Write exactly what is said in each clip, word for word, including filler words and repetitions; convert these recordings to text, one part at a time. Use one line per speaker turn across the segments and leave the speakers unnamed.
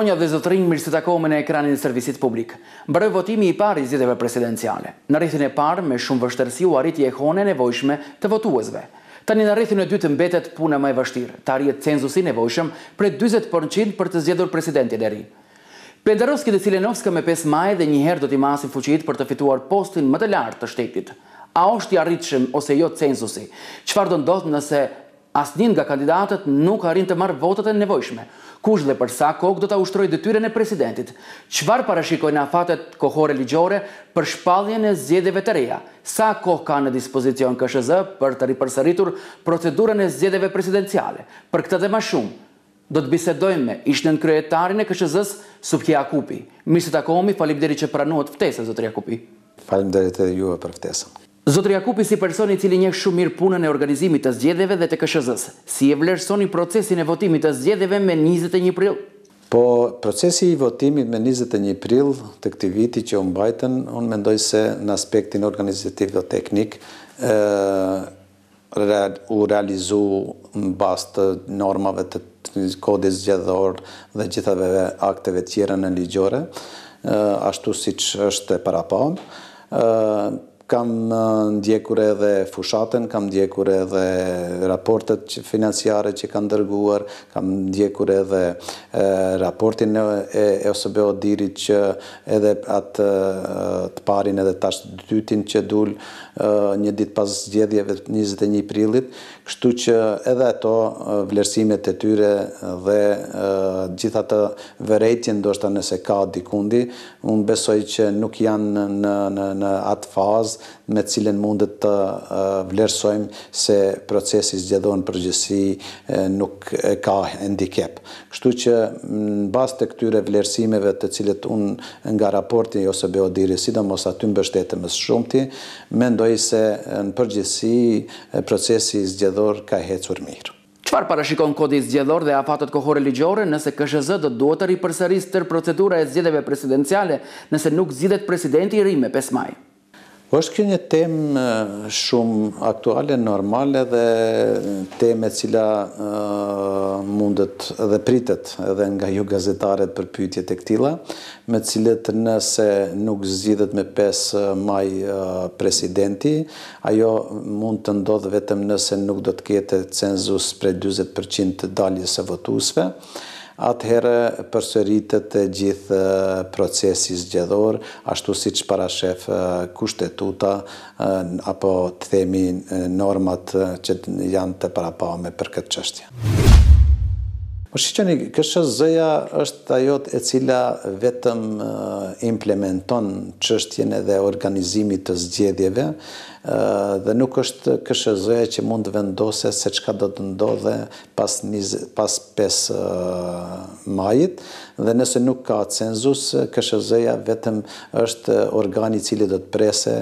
Zonja dhe zotrinj, mirë se takohemi në ekranin e servisit publik. Mbaroi votimi i parë i zgjedhjeve presidenciale. Në rrethin e parë, me shumë vështirësi u arriti e hone e nevojshme të votuesve. Tani në rrethin e dytë mbetet puna më e vështirë, të arrihet cenzusi i nevojshëm për njëzet përqind për të zgjedhur presidentin e ri. Pendarovski dhe Cilenovska me pesë maj dhe njëherë do t'i masin fuqitë për të fituar postin më të lartë të shtetit. A është i arritshëm ose jo cenzusi? Çfarë do ndodh nëse asnjë nga kandidatët nuk arrin të marrë votat e nevojshme? Kush dhe për sa kohë do ta ushtrojë detyrën e presidentit? Çfarë parashikojnë afatet kohore ligjore për shpalljen e zgjedhjeve të reja? Sa kohë ka në dispozicion K S Z për të ripërsëritur procedurën e zgjedhjeve presidenciale? Për këtë dhe më shumë, do të bisedojmë me ishnën kryetarin e K S Z-s, Subhi Jakupi. Mirë se takohemi, faleminderit që pranuat ftesën, zotër Jakupi.
Faleminderit edhe juve për ftesën.
Zotër Jakupi, si person i cili njeh shumë mirë punën e organizimit të zgjedhjeve dhe të K S Z-s, si e vlerësoni procesin e votimit të zgjedhjeve me njëzet e një prill?
Po, procesi i votimit me njëzet e një prill të këtij viti që u mbajtën, unë mendoj se në aspektin organizativ dhe teknik u realizu në bazë të normave të kodit zgjedhor dhe gjithave akteve tjera në ligjore, ashtu siç është e parapam. Kam ndjekur edhe fushatën, kam ndjekur edhe raportet financiare që kanë dërguar, kam ndjekur edhe raportin e O S B Odirit që edhe atë të parin edhe tash të dytin që dul një ditë pas zgjedhjeve njëzet e një prillit, kështu që edhe ato vlerësimet e tyre dhe gjitha të vërejtje ndoshta nëse ka dikundi, unë besoj që nuk janë në, në, në atë fazë me cilën mundet të vlerësojmë se procesi zgjedhor në përgjithësi nuk ka handicap. Kështu që në bazë të këtyre vlerësimeve të cilët unë nga raporti i O S B Odirit, sidomos aty mbështetem më shumti, mendoj se në përgjithësi procesi zgjedhor ka ecur mirë.
Çfarë parashikon kodi zgjedhor dhe afatet kohore ligjore nëse K S Z do duhet të ripërsërisë tërë procedura e zgjedhjeve presidenciale nëse nuk zgjidhet presidenti i ri me pesë maj?
Është kjo një temë shumë aktuale, normale dhe temë e cila mundet dhe pritet edhe nga ju gazetarët për pyetjet e këtilla, me cilët nëse nuk zgjidhet me pesë maj presidenti, ajo mund të ndodhë vetëm nëse nuk do të ketë cenzus prej njëzet përqind të daljes së votuesve. Atëherë përsëritet e gjithë procesi zgjedhor, ashtu siç parashef kushtetuta apo të themi normat që janë të parapame për këtë çështje. Po shikoni, K S Z-ja është ajo e cila vetëm implementon çështjen edhe organizimit të zgjedhjeve dhe nuk është K S Z-ja që mund të vendose se çka do të ndodhe pas, pas pesë majit dhe nëse nuk ka cenzus, K S Z-ja vetëm është organi i cili do të prese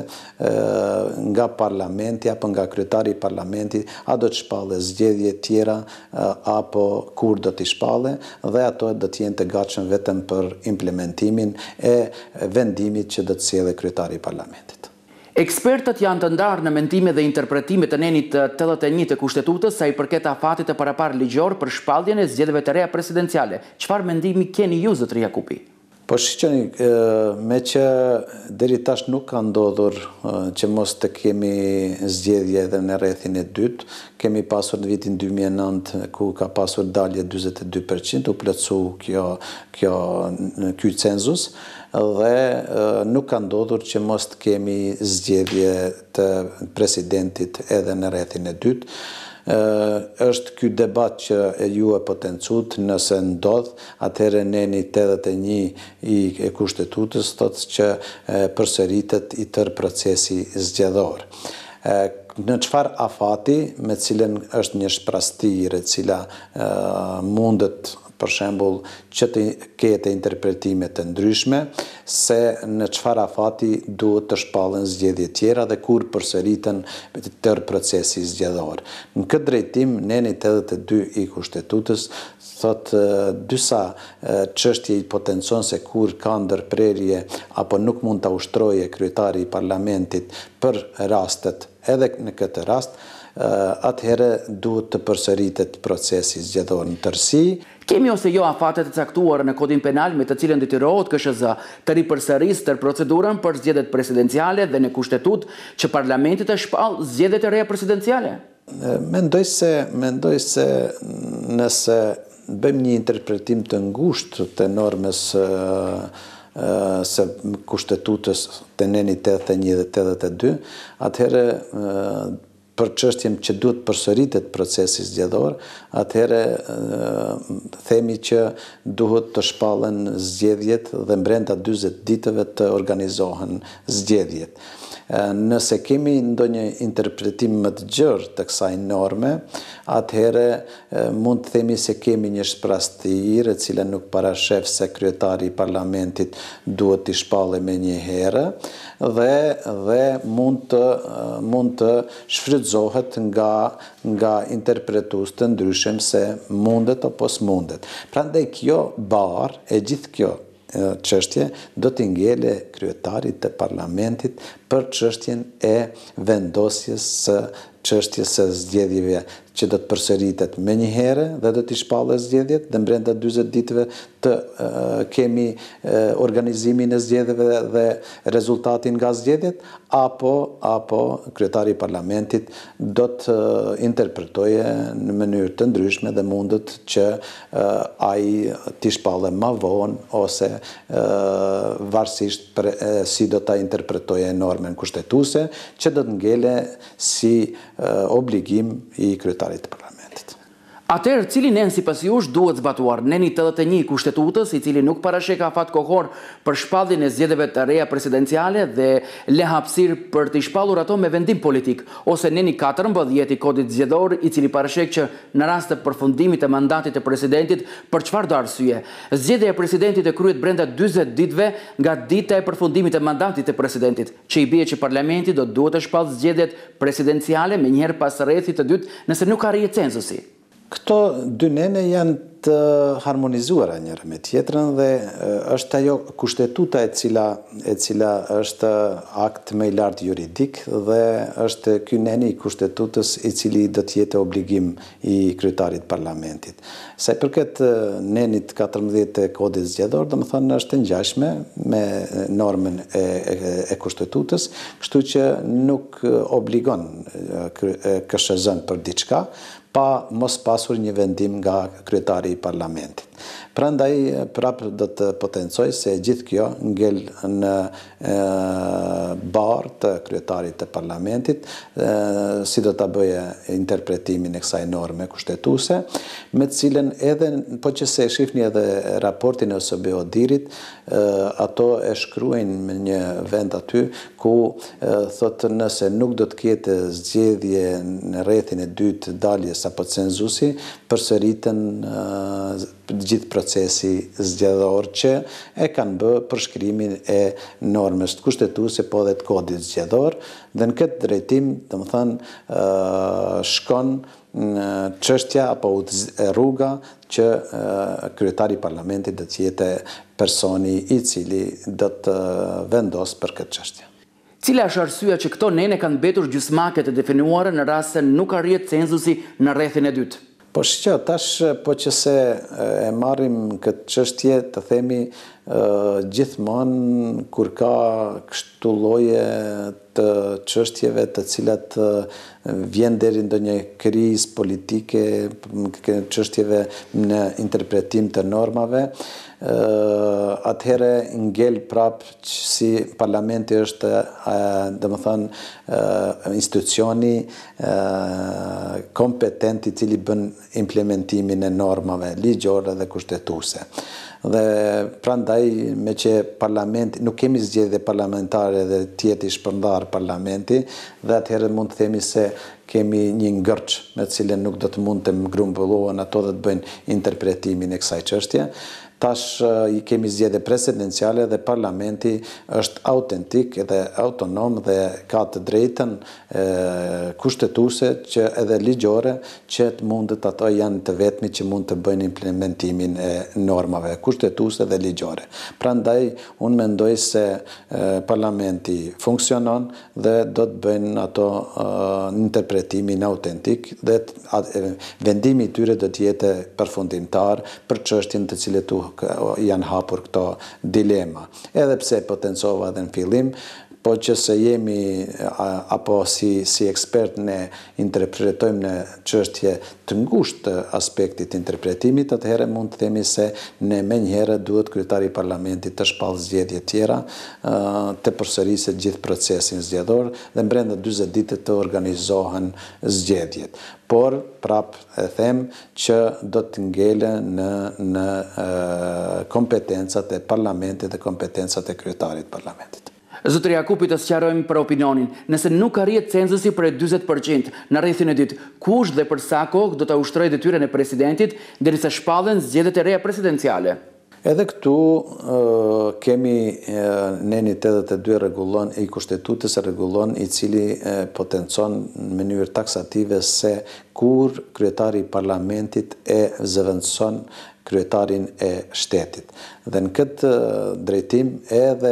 nga parlamenti apo nga kryetari i parlamentit a do të shpallë zgjedhje tjera apo kur do të shpallë dhe ato do të jenë të gatshëm vetëm për implementimin e vendimit që do të sjellë kryetari i parlamentit.
Ekspertët janë të ndarë në mendime dhe interpretime të nenit tetëdhjetë e një të kushtetutës sa i përket afatit të paraparë ligjor për shpalljen e zgjedhjeve të reja presidenciale. Çfarë mendimi keni ju, zotër Jakupi?
Po shikoni, me që deri tash nuk ka ndodhur që mos të kemi zgjedhje edhe në rrethin e dytë, kemi pasur në vitin dy mijë e nëntë ku ka pasur dalje njëzet e dy përqind, u plotsu kjo, kjo, ky cenzus, dhe nuk ka ndodhur që mos të kemi zgjedhje të presidentit edhe në rrethin e dytë. Është ky debat që ju e potencut, nëse ndodh, atëherë neni tetëdhjetë e një i kushtetutës thotë që përsëritet i tërë procesi zgjedhor. Në çfarë afati, me cilën është një shprastirë e cila mundet për shembull që të ketë interpretime të ndryshme se në çfarë afati duhet të shpallen zgjedhje tjera dhe kur përsëriten tërë procesi zgjedhor. Në këtë drejtim, neni tetëdhjetë e dy i kushtetutës thot disa çështje i potencon se kur ka ndërprerje apo nuk mund ta ushtroje kryetari i parlamentit për rastet edhe në këtë rast, atëherë duhet të përsëritet procesi zgjedhor në tërësi.
Kemi ose jo afate të caktuar në kodin penal me të cilën detyrohet K S Z të ripërsërisë tër procedurën për zgjedhjet presidenciale dhe në kushtetut që parlamenti të shpall zgjedhjet e reja presidenciale?
Mendoj se, mendoj se nëse bëjmë një interpretim të ngushtë të normës së kushtetutës të neni tetëdhjetë e një dhe tetëdhjetë e dy, atëherë për çështjen që duhet përsëritet procesi zgjedhor, atëherë themi që duhet të shpallen zgjedhjet dhe brenda dyzet ditëve të organizohen zgjedhjet. Nëse kemi ndonjë interpretim më të gjerë të kësaj norme, atëherë mund të themi se kemi një shprastirë e cila nuk parashef se kryetari i parlamentit duhet të shpallë me një herë dhe dhe mund të mund të shfrytëzohet nga nga interpretues të ndryshëm se mundet apo s'mundet. Prandaj kjo barë e gjithë kjo çështje do t'i ngele kryetarit të parlamentit për çështjen e vendosjes së çështjes së zgjedhjeve që do të përsëritet me një herë dhe do t'i shpallë zgjedhjet dhe brenda dyzet ditëve të uh, kemi uh, organizimin e zgjedhjeve dhe rezultatin nga zgjedhjet, apo apo kryetari i parlamentit do të uh, interpretoje në mënyrë të ndryshme dhe mundet që uh, ai t'i shpallë më vonë ose uh, varësisht për uh, si do ta interpretoje normen kushtetuese që do të ngele si uh, obligim i kryetarit të parlamentit.
Atëherë, cili nen sipas jush duhet zbatuar? Neni tetëdhjetë e një i kushtetutës, i cili nuk parashek afat kohor për shpalljen e zgjedhjeve të reja presidenciale dhe le hapësirë për të shpallur ato me vendim politik, ose neni katërmbëdhjetë i kodit zgjedhor, i cili parashek që në rast të përfundimit të mandatit të presidentit për çfarëdo arsye, zgjedhja e presidentit e kryhet brenda dyzet ditëve nga dita e përfundimit të mandatit të presidentit, që i bie që parlamenti do duhet të shpallë zgjedhjet presidenciale me njëherë pas rrethit të dytë nëse nuk arrihet censusi.
Këto dy nene janë të harmonizuara njëra me tjetrën dhe është ajo kushtetuta e cila e cila është akt më i lartë juridik dhe është ky neni i kushtetutës i cili do të jetë obligim i kryetarit parlamentit. Sa i përket nenit katërmbëdhjetë të kodit zgjedhor, domethënë është ngjashme me normën e, e, e kushtetutës, kështu që nuk obligon K S Z-n për diçka pa mos pasur një vendim nga kryetari i parlamentit. Prandaj prapë do të potencoj se gjithë kjo ngel në e, barë të kryetarit të parlamentit, e, si do të bëje interpretimin e kësaj norme kushtetuese, me të cilën edhe, po që se shifni edhe raportin e O S B Odirit, e, ato e shkruajnë me një vend aty, ku e, thotë nëse nuk do të ketë zgjedhje në rrethin e dytë daljes apo cenzusi, përsëritën e, gjithë procesi zgjedhor që e kanë bë përshkrimin e normës të kushtetuese po dhe të kodit zgjedhor dhe në këtë drejtim, domethënë, shkon çështja apo rruga që kryetari i parlamentit do të jetë personi i cili do të vendos për këtë çështje.
Cila është arsyeja që këto nene kanë mbetur gjysmake të definuara në rast se nuk arrihet censusi në rrethin e dytë?
Po shqo, tash po që se e marrim këtë çështje, të themi gjithmonë kur ka kështu lloje të çështjeve të cilat vjen deri ndonjë krizë politike, çështjeve në interpretim të normave, atëherë ngel prap si parlamenti është domethënë institucioni kompetent i cili bën implementimin e normave ligjore dhe kushtetuese. Dhe prandaj me që parlamenti nuk kemi zgjedhje parlamentare dhe tjeti shpërndar parlamenti dhe atëherë mund të themi se kemi një ngërç me cilën nuk do të mund të mgrumbullohen ato dhe të bëjnë interpretimin e kësaj çështje. Tash i kemi zgjedhje presidenciale dhe parlamenti është autentik dhe autonom dhe ka të drejtën kushtetuese që edhe ligjore që të mundet ato janë të vetmi që mund të bëjnë implementimin e normave kushtetuese dhe ligjore. Prandaj unë mendoj se parlamenti funksionon dhe do të bëjnë ato interpretimin autentik dhe vendimi i tyre do të jetë përfundimtar për çështjen të cilët janë hapur këto dilema. Edhe pse potencova edhe në fillim, po që se jemi apo si, si ekspert ne interpretojmë në çështje të ngushtë të aspektit interpretimit, atëherë mund të themi se ne menjëherë duhet kryetari i parlamentit të shpallë zgjedhje tjera, të përsërisë gjithë procesin zgjedhor dhe brenda dyzet ditë të organizohen zgjedhjet. Por, prap e them që do të ngele në, në kompetencat e parlamentit dhe kompetencat e kryetarit parlamentit.
Zotëri Jakupi, të sqarojmë për opinionin. Nëse nuk arrihet censusi për njëzet përqind në rrethin e dytë, kush dhe për sa kohë do ta ushtrojë detyrën e presidentit derisa shpallen zgjedhjet e reja presidenciale?
Edhe këtu kemi neni tetëdhjetë e dy rregullon i kushtetutës rregullon i cili potencon në mënyrë taksative se kur kryetari i parlamentit e zëvendëson kryetarin e shtetit. Dhe në këtë drejtim edhe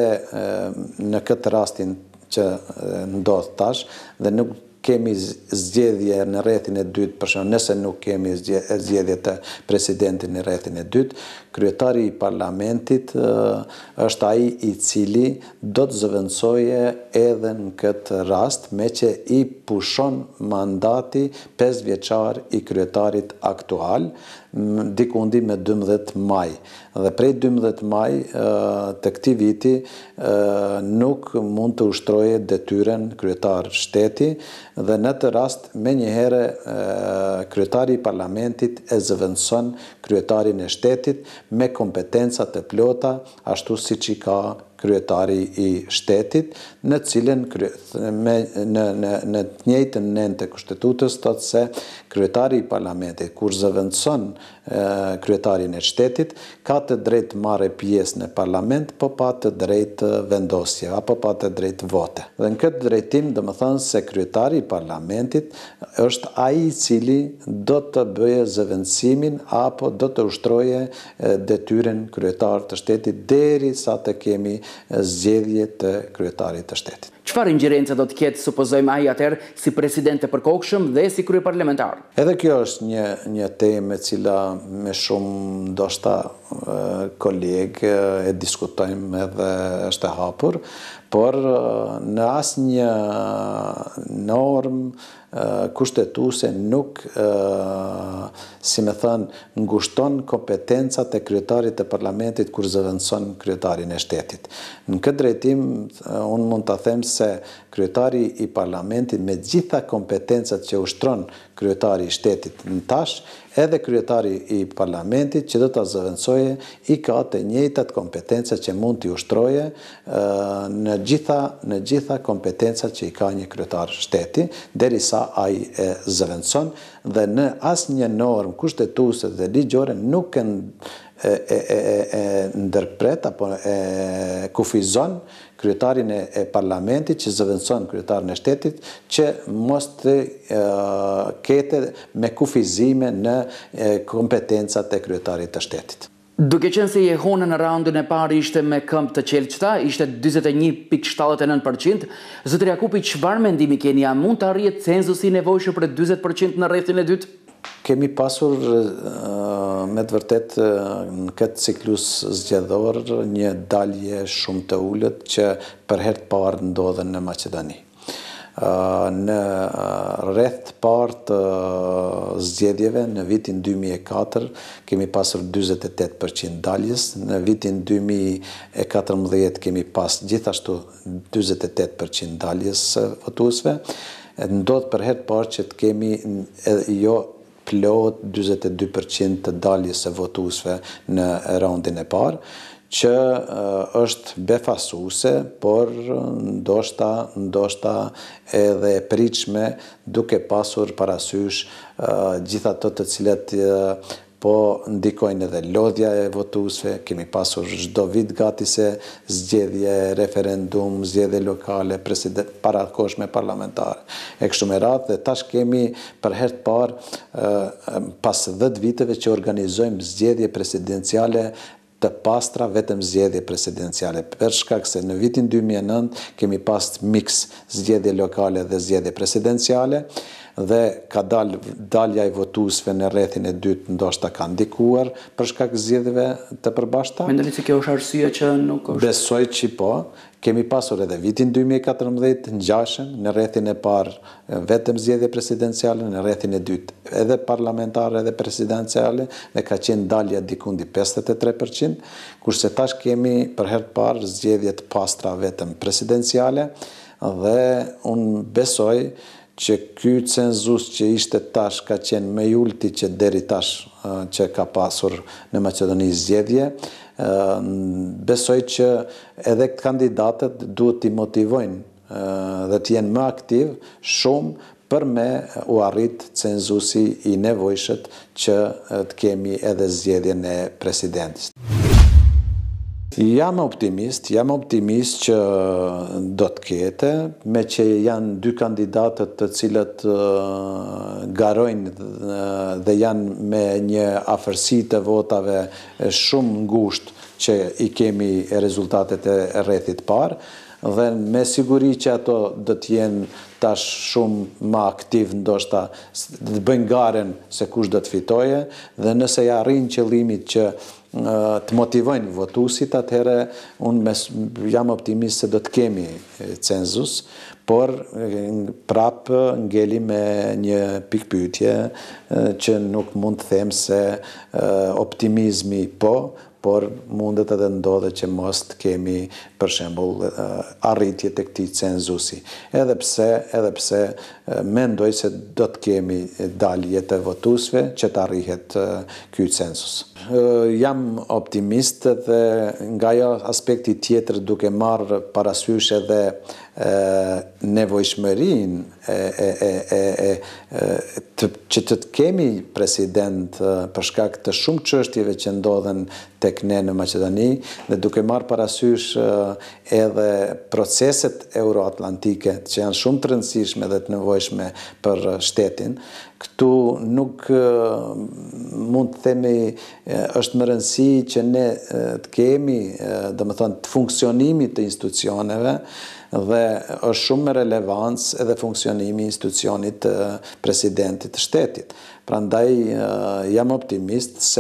në këtë rastin që ndodh tash dhe nuk kemi zgjedhje në rrethin e dytë, për shembull, nëse nuk kemi zgjedhje të presidentit në rrethin e dytë, kryetari i parlamentit është ai i cili do të zëvendësojë edhe në këtë rast, me që i pushon mandati pesë vjeçar i kryetarit aktual, dikundi me dymbëdhjetë maj. Dhe prej dymbëdhjetë maj të këtij viti nuk mund të ushtroje detyrën kryetar shteti dhe në të rast menjëherë kryetari i parlamentit e zëvendëson kryetarin e shtetit me kompetenca të plota, ashtu siç i ka kryetari i shtetit, në cilën me, në, në, në të njëjtën nën të kushtetutës thotë se kryetari i parlamentit kur zëvendëson kryetarin e shtetit ka të drejtë marrë pjesë në parlament, po pa të drejtë vendosje apo pa të drejtë vote. Dhe në këtë drejtim do të thonë se kryetari i parlamentit është ai i cili do të bëjë zëvendësimin apo do të ushtroje detyrën kryetar të shtetit derisa të kemi zgjedhje të kryetarit të shtetit.
Çfarë ingjerence do të ketë, supozojmë, ai atëherë si president e përkohshëm dhe si kryeparlamentar?
Edhe kjo është një një temë e cila me shumë ndoshta kolegë e diskutojmë edhe është e hapur, por në asnjë normë kushtetuese nuk, si me thënë, ngushton kompetencat e kryetarit të parlamentit kur zëvendëson kryetarin e shtetit. Në këtë drejtim, unë mund të them se kryetari i parlamentit me gjitha kompetencat që ushtron kryetari i shtetit në tash, edhe kryetari i parlamentit që do të zëvendësoje i ka të njëjtat kompetencat që mund t'i ushtroje në gjitha, në gjitha kompetencat që i ka një kryetar shteti, derisa ai e zëvendëson dhe në asnjë normë kushtetuese dhe ligjore nuk e, e, e, e, e ndërpret apo e kufizon kryetarin e parlamentit që zëvendëson kryetarin e shtetit që mos të kete me kufizime në kompetencat e kryetarit të shtetit.
Duke qenë se Jehona në raundin e parë ishte me këmbë të qelçta, ishte njëzet e një pikë shtatëdhjetë e nëntë përqind, zotëri Jakupi, çfarë mendimi keni, a mund të arrihet censusi i nevojshëm për njëzet përqind në rrethin e dytë?
Kemi pasur me të vërtet në këtë ciklus zgjedhor një dalje shumë të ulët që për herë të parë ndodhen në Maqedoni. Në rreth të parë të zgjedhjeve në vitin dy mijë e katër kemi pasur njëzet e tetë përqind daljes, në vitin dy mijë e katërmbëdhjetë kemi pas gjithashtu njëzet e tetë përqind daljes votuesve. Ndodh për herë të parë që të kemi jo plot njëzet e dy përqind të daljes së votuesve në raundin e parë, që është befasuese, por ndoshta, ndoshta edhe e pritshme duke pasur parasysh gjithë ato të cilat po ndikojnë edhe lodhja e votuesve, kemi pasur çdo vit gati se zgjedhje, referendum, zgjedhje lokale, parakoshme parlamentare, e kështu me radhë, dhe tash kemi për herë të parë pas dhjetë viteve që organizojmë zgjedhje presidenciale të pastra, vetëm zgjedhje presidenciale, për shkak se në vitin dy mijë e nëntë kemi pas mix zgjedhje lokale dhe zgjedhje presidenciale, dhe ka dal, dalja i votuesve në rrethin e dytë ndoshta ka ndikuar për shkak zgjedhjeve të përbashkëta.
Mendoni se kjo është arsye që nuk është?
Besoj që po. Kemi pasur edhe vitin dy mijë e katërmbëdhjetë ngjashëm, në rrethin e parë vetëm zgjedhje presidenciale, në rrethin e dytë edhe parlamentare edhe presidenciale, dhe ka qenë dalja dikundi pesëdhjetë e tre përqind, kurse tash kemi për herë të parë zgjedhje të pastra vetëm presidenciale, dhe unë besoj që ky cenzus që ishte tash ka qenë më i ulti që deri tash që ka pasur në Maqedoni zgjedhje, besoj që edhe kandidatët duhet t'i motivojnë dhe t'jenë më aktiv shumë për me u arrit cenzusi i nevojshët që t'kemi edhe zgjedhjen e presidentit. Jam optimist, jam optimist që do të kete, me që janë dy kandidatët të cilët garojnë dhe janë me një afërsi të votave shumë ngushtë që i kemi rezultatet e rrethit parë, dhe me siguri që ato do të jenë tash shumë më aktiv, ndoshta të bëjnë garen se kush do të fitoje, dhe nëse ja arrin qëllimit që të motivojnë votuesit, atëherë unë jam optimist se do të kemi cenzus, por prapë ngeli me një pikpyetje që nuk mund të them se optimizmi po, por mundet edhe ndodhe që mos të kemi, për shembull, arritje të këtij cenzusi. Edhe pse, edhe pse mendoj se do të kemi dalje të votuesve që të arrihet ky cenzus. Jam optimist dhe nga ajo aspekti tjetër, duke marrë parasysh edhe nevojshmërinë që të kemi president për shkak të shumë çështjeve që ndodhen tek ne në Maqedoni, dhe duke marrë parasysh edhe proceset euroatlantike që janë shumë të rëndësishme dhe të nevojshme për shtetin, këtu nuk mund të themi është më rëndësi që ne të kemi, domethënë, të funksionimit të institucioneve, dhe është shumë me relevancë edhe funksionimi i institucionit të presidentit të shtetit. Prandaj jam optimist se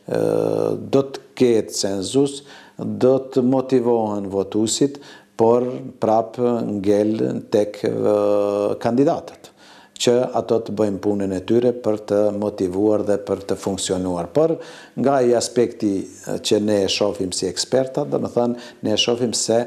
do të ketë cenzus, do të motivohen votuesit, por prapë ngel tek kandidatët, që ato të bëjmë punën e tyre për të motivuar dhe për të funksionuar. Por nga i aspekti që ne e shohim si eksperta, do të thënë, ne e shohim se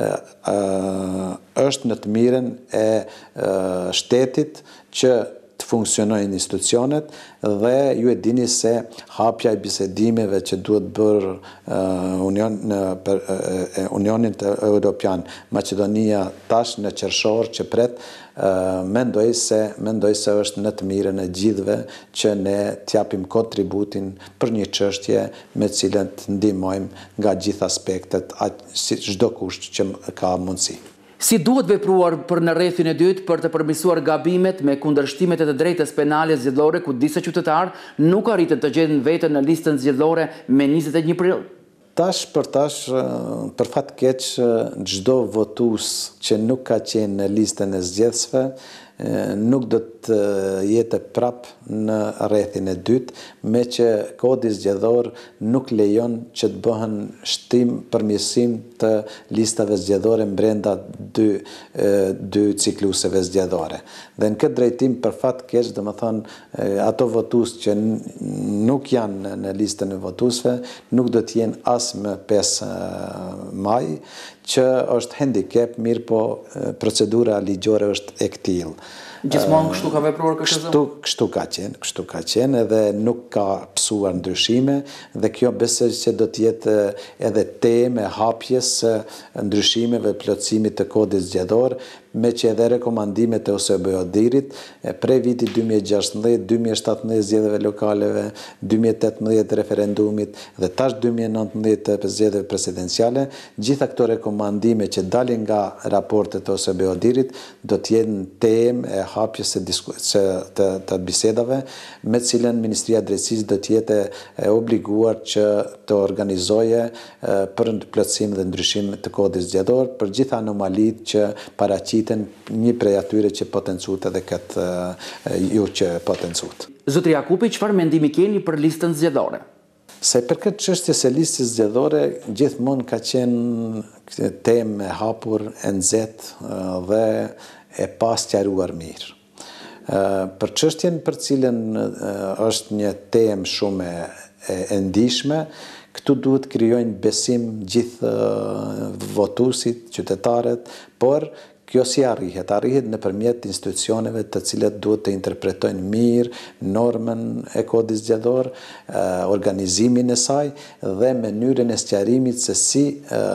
është në të mirën e shtetit që të funksionojnë institucionet, dhe ju e dini se hapja e bisedimeve që duhet bërë Union, në, për, e, Unionin Europian, Maqedonia tash në qershor që pret, mendoj se, mendoj se është në të mirën e gjithëve që ne t'japim kontributin për një çështje me cilën të ndihmojmë nga gjithë aspektet, si çdo kush që ka mundësi.
Si duhet vepruar për në rrethin e dytë për të përmirësuar gabimet me kundërshtimet e të drejtës penale zgjedhore, ku disa qytetarë nuk arritën të gjenden veten në listën zgjedhore me njëzet e një prill?
Tash për tash, për fat keq, çdo votues që nuk ka qenë në listën e zgjedhësve nuk do të jetë prap në rrethin e dytë, me që kodi zgjedhor nuk lejon që të bëhen shtim përmirësim të listave zgjedhore brenda dy, dy cikluseve zgjedhore. Dhe në këtë drejtim, për fat keq, domethënë, ato votues që nuk janë në listën e votuesve nuk do të jenë as më pesë maj, që është handicap, mirë po procedura ligjore është e këtillë.
Gjithmonë kështu ka vepruar K S Z?
Kështu, kështu ka qenë, kështu ka qenë, edhe nuk ka psuar ndryshime, dhe kjo besoj që do të jetë edhe temë hapjes ndryshimeve, plotësimit të kodit zgjedhor, me që edhe rekomandimet e O S B O-dirit prej vitit dy mijë e gjashtëdhjetë, dy mijë e shtatëdhjetë zgjedhjeve lokaleve, dy mijë e tetëdhjetë referendumit dhe tash dy mijë e nëntëdhjetë zgjedhjeve presidenciale, gjitha këto rekomandime që dalin nga raportet e O S B O-dirit do të jenë temë e hapjes së të, të bisedave me cilën Ministria e Drejtësisë do të jetë e obliguar që të organizoje për plotësim dhe ndryshim të kodit zgjedhor për gjitha anomalitë që paraqiten, një prej atyre që potencuat edhe këtë ju që potencuat.
Zotri Jakupi, çfarë mendimi keni për listën zgjedhore?
Se për këtë çështje se listës zgjedhore gjithmonë ka qenë temë e hapur, e nxehtë dhe e pa sqaruar mirë. Për çështjen për cilën është një temë shumë e ndihshme, këtu duhet krijojnë besim gjithë votuesit, qytetarët, por kjo si arrihet? Arrihet nëpërmjet institucioneve të cilat duhet të interpretojnë mirë normën e kodit zgjedhor, organizimin e saj dhe mënyrën e sqarimit se si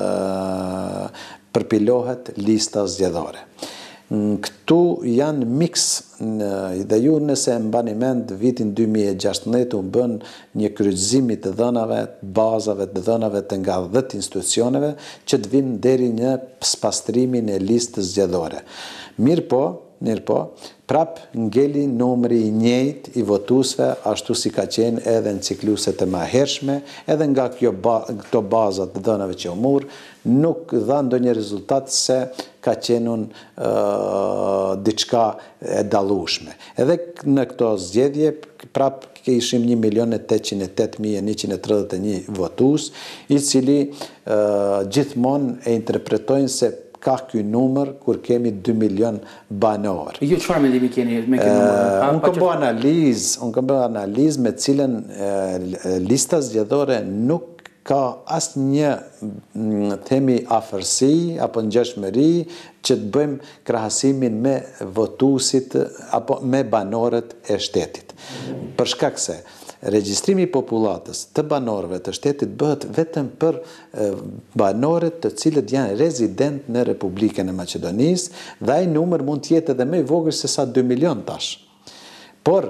përpilohet lista zgjedhore. Këtu janë mix dhe ju nëse mbani mend vitin dy mijë e gjashtëdhjetë u bën një kryqëzim të dhënave, bazave të dhënave të nga dhjetë institucioneve që të vinë deri në pastrimin e listës zgjedhore. Mirë po, mirë po, prap ngeli numri i njëjtë i votuesve ashtu si ka qenë edhe në cikluset e mëhershme, edhe nga kjo ba, këto bazat të dhënave që u mur, nuk dha ndonjë rezultat se ka qenun uh, diçka e dallueshme. Edhe në këto zgjedhje prap ishim një milion e tetëqind e tetë mijë e njëqind e tridhjetë e një votues, i cili uh, gjithmonë e interpretojnë se ka ky numër kur kemi dy milion banor.
Ju çfarë mendimi keni me këtë numër?
Unë kam bërë analizë, unë kam bërë analizë me cilën lista zgjedhore nuk ka asnjë themi afërsi apo ngjashmëri që të bëjmë krahasimin me votuesit apo me banorët e shtetit. Për shkak se regjistrimi i popullatës të banorëve të shtetit bëhet vetëm për banorët të cilët janë rezident në Republikën e Maqedonisë dhe ai numër mund të jetë edhe më i vogël se sa dy milion tash. Por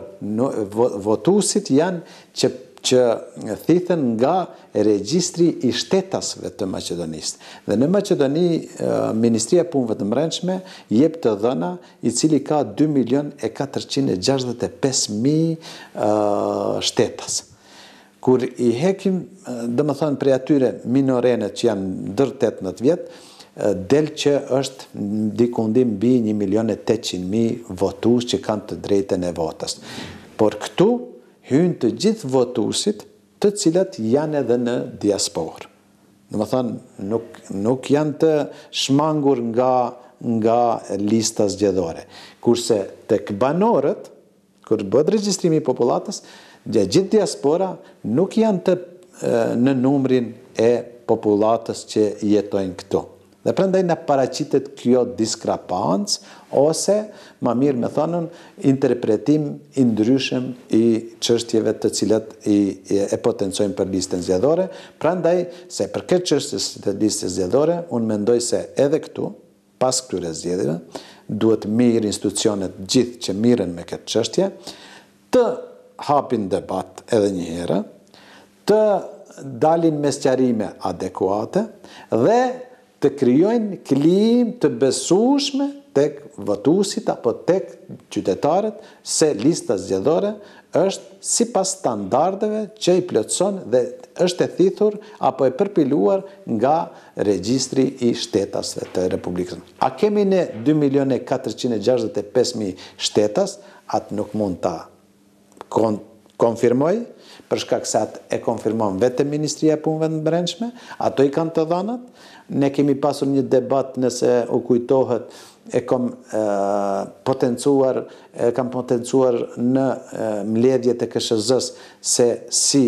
votuesit janë që që thithen nga regjistri i shtetasve të Maqedonisë. Dhe në Maqedoni, Ministria e Punëve të Brendshme jep të dhëna i cili ka dy milion e katërqind e gjashtëdhjetë e pesë mijë shtetas. Kur i hekim, domethënë prej atyre minorenet që janë ndër tetëmbëdhjetë vjet, del që është dikundim mbi një milion e tetëqind mijë votues që kanë të drejtën e votës. Por këtu hynë të gjithë votuesit të cilat janë edhe në diasporë. Domethënë, nuk, nuk janë të shmangur nga, nga lista zgjedhore. Kurse tek banorët, kur bëhet regjistrimi i popullatës, gjithë diaspora nuk janë të, në numrin e popullatës që jetojnë këtu. Dhe prandaj na paraqitet kjo diskrapancë ose, ma mirë me thënën, interpretim i ndryshëm i çështjeve të cilat i, i, e potencojnë për listën zgjedhore. Prandaj, se për këtë çështjes të listës zgjedhore, unë mendoj se edhe këtu, pas këtyre zgjedhjeve, duhet mirë institucionet gjithë që mirën me këtë çështje, të hapin debat edhe një herë, të dalin me sqarime adekuate dhe të krijojnë klim të besueshme tek votuesit apo tek qytetarët se lista zgjedhore është sipas standardeve që i plotëson dhe është e thithur apo e përpiluar nga regjistri i shtetasve të Republikës. A kemi ne dy milion e katërqind e gjashtëdhjetë e pesë mijë shtetas, atë nuk mund ta kon konfirmoj, për shkak se atë e konfirmon vetëm Ministria e Punëve të Brendshme, ato i kanë të dhënat. Ne kemi pasur një debat, nëse u kujtohet, e kam e, potencuar, e kam potencuar në e, mbledhjet e K S Z-s se si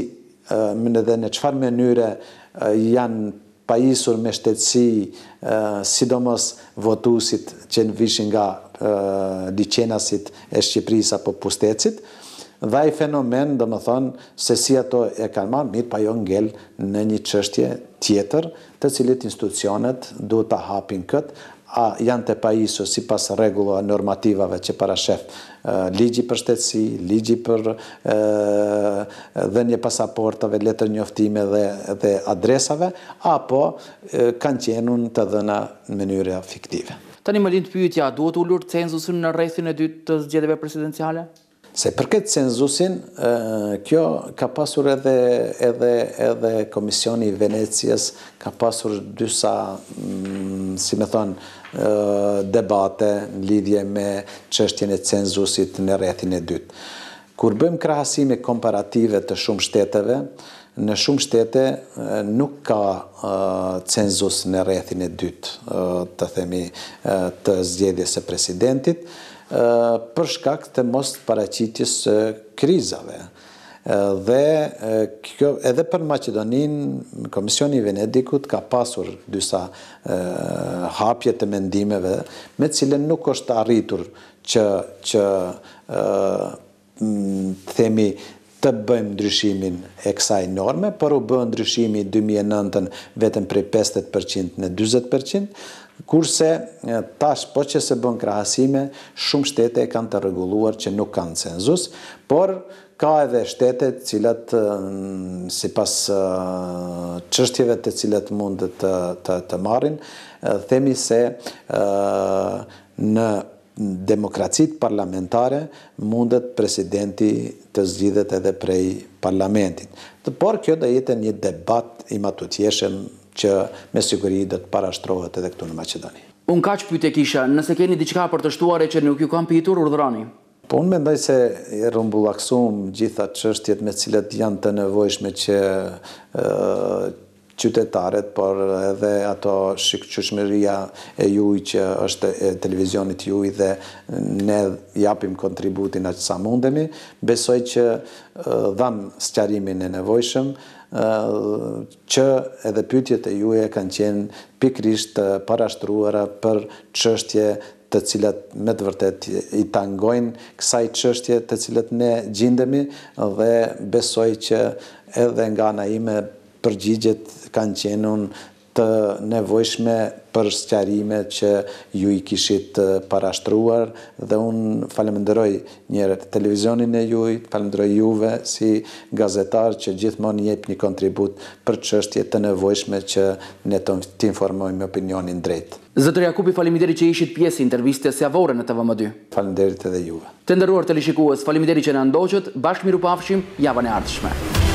e, dhe në çfarë mënyre e, janë pajisur me shtetësi, e, sidomos votuesit që vishin nga e, liçenasit e Shqipërisë apo Pustecit. Dhe ai fenomen, do më thonë, se si ato e kanë marrë, mirë pa jo ngel në një çështje tjetër, të cilit institucionet duhet ta hapin këtë, a janë të pajisur si pas rregullave normativave që parashef ligji për shtetësi, ligji për dhënie pasaportave, letër njoftime dhe, dhe adresave, apo kanë qenun të dhëna në mënyra fiktive.
Tani më lind pyetja, duhet ullur cenzusin në rrethin e dytë të zgjedhjeve presidenciale?
Se përket cenzusin, kjo ka pasur edhe, edhe, edhe Komisioni i Venecias, ka pasur dysa, si me thonë, debate në lidhje me çështjen e cenzusit në rrethin e dytë. Kur bëjmë krahasime komparative të shumë shteteve, në shumë shtete nuk ka cenzus në rrethin e dytë, të themi, të zgjedhjes së presidentit, për shkak të mos paraqitjes së krizave. Dhe kjo, edhe për Maqedoninë, Komisioni i Venedikut ka pasur disa hapje të mendimeve me cilën nuk është arritur që, që themi të bëjmë ndryshimin e kësaj norme, por u bë ndryshimi dy mijë e nëntën vetëm prej pesëdhjetë përqind në dyzet përqind, kurse tash po që se bën krahasime, shumë shtete kanë të rregulluar që nuk kanë cenzus, por ka edhe shtete të cilat sipas çështjeve të cilat mund të, të, të marrin, themi se në demokracitë parlamentare mundet presidenti të zgjidhet edhe prej parlamentit. Por kjo do jetë një debat i matutjeshëm që me siguri do të parashtrohet edhe këtu në Maqedoni.
Unë kaq pyetje kisha, nëse keni diçka për të shtuar e që nuk ju kam pitur, urdhroni.
Po unë mendoj se e rrumbullaksum gjitha çështjet me cilat janë të nevojshme që qytetarët, por edhe ato shikëqyshmëria e juj që është e televizionit juj dhe ne japim kontributin aq sa mundemi, besoj që dham sqarimin e nevojshëm, që edhe pyetjet e juaja kanë qenë pikrisht të parashtruara për çështje të cilat me të vërtet i tangojnë kësaj çështje të cilat ne gjindemi, dhe besoj që edhe nga ana ime përgjigjet kanë qenë të nevojshme për sqarime që ju i kishit parashtruar, dhe unë falenderoj një televizionin e juj, falenderoj juve si gazetar që gjithmonë jep një kontribut për çështje të nevojshme që ne të informojmë opinionin drejt.
Zotër Jakupi, faleminderit që ishit pjesë intervistës javore në T V M dy.
Falenderit edhe juve.
Të nderuar teleshikues, faleminderit që na ndoqët, bashkë miru pafshim javën e ardhshme.